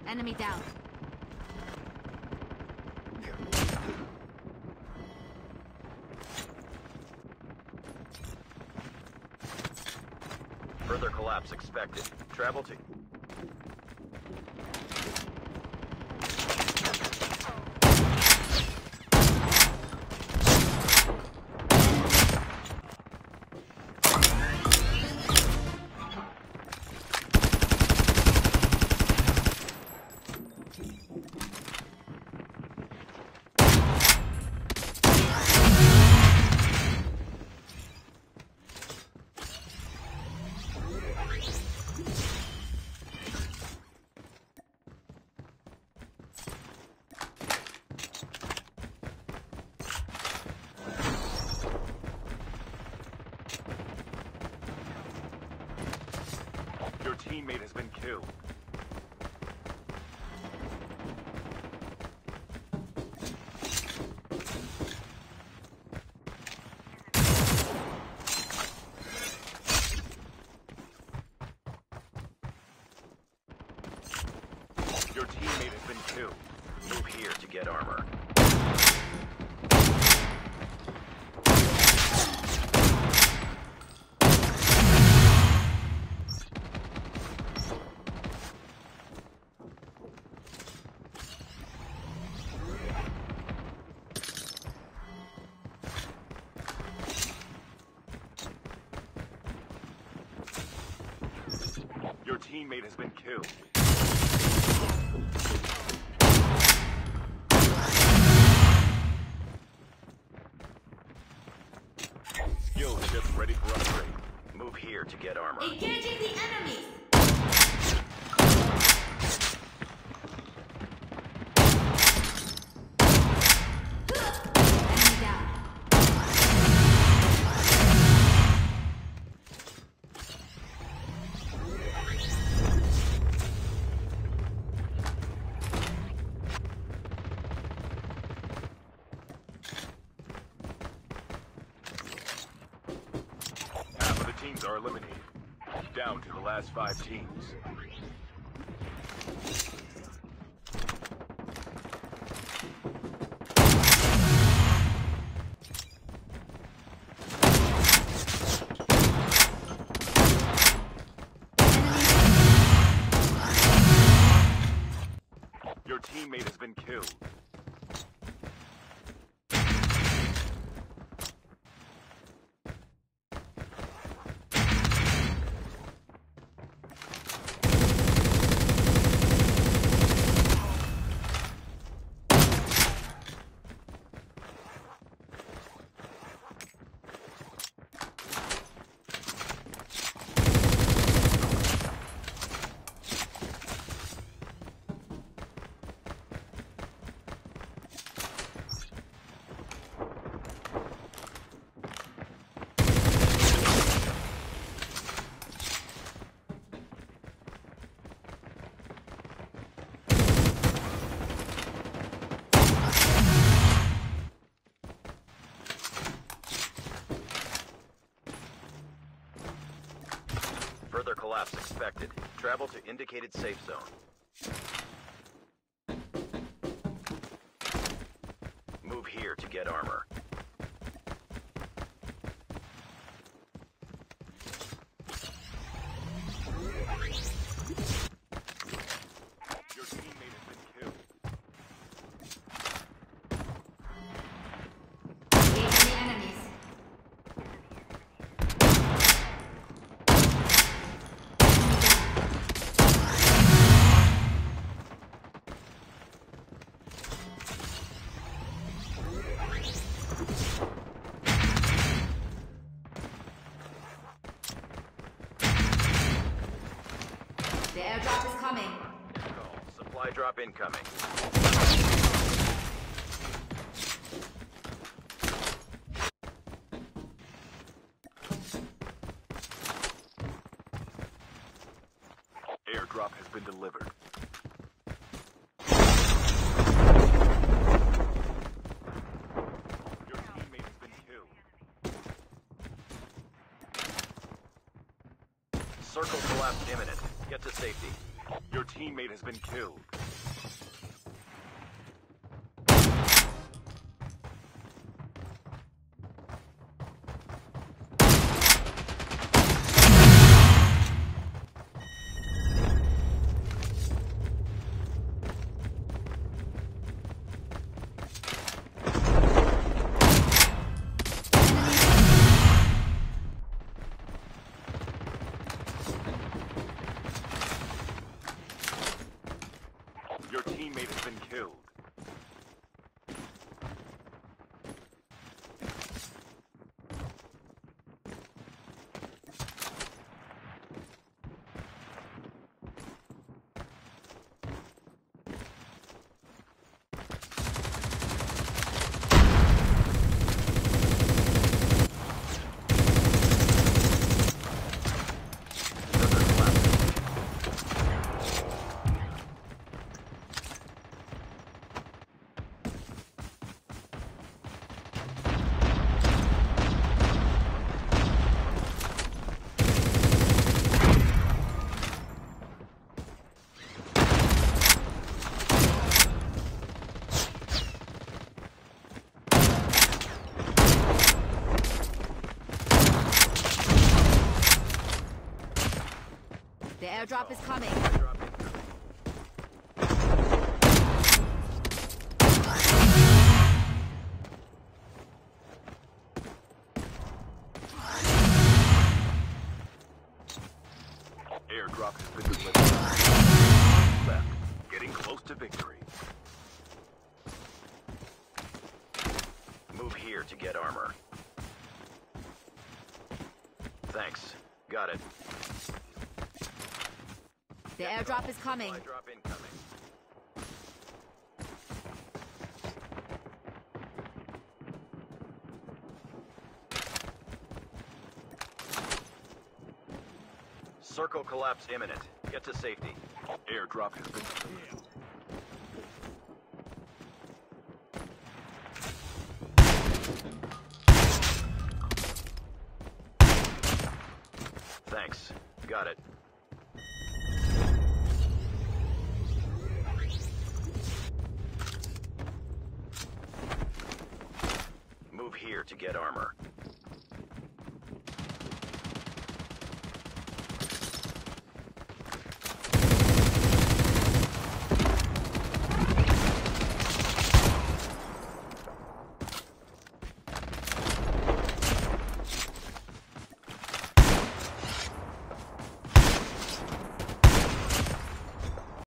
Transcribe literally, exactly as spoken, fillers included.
Enemy down. Further collapse expected. Travel to... Your teammate has been killed. Your teammate has been killed. Move here to get armor. Your teammate has been killed. Skill chip ready for upgrade. Move here to get armor. Engaging the enemy! Enemy down. Half of the teams are eliminated. Down to the last five teams. Your teammate has been killed. Further collapse expected. Travel to indicated safe zone. Move here to get armor. Your teammate has been killed. Engaging the enemies. The airdrop is coming. Call. Supply drop incoming. Airdrop has been delivered. Your teammate has been killed. Circle collapse imminent. Get to safety. Your teammate has been killed. Your teammate has been killed. The airdrop is coming. Airdrop has been delivered. Left, getting close to victory. Move here to get armor. Thanks. Got it. The airdrop is coming. Airdrop incoming. Circle collapse imminent. Get to safety. Airdrop has been delivered. Thanks. Got it. Move here to get armor.